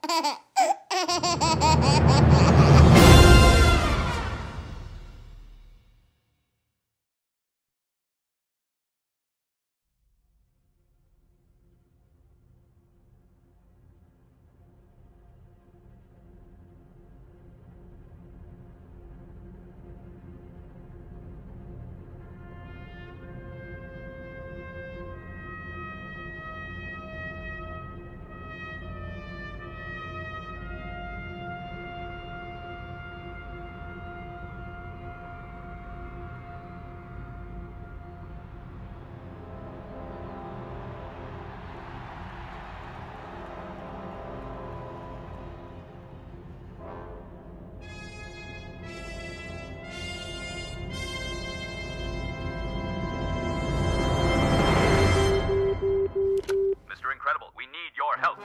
Incredible. We need your help.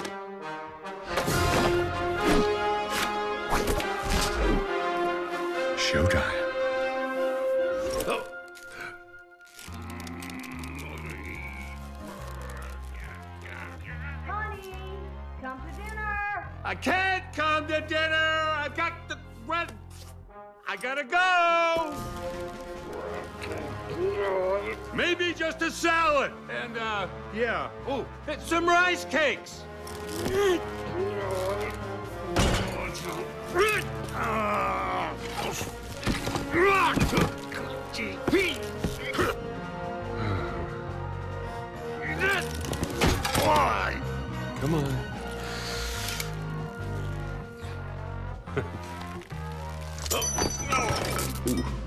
Showtime. Honey, come to dinner. I can't come to dinner. I've got the red. I gotta go. Maybe just a salad and yeah. Oh, some rice cakes. Come on. Oh, no. Ooh.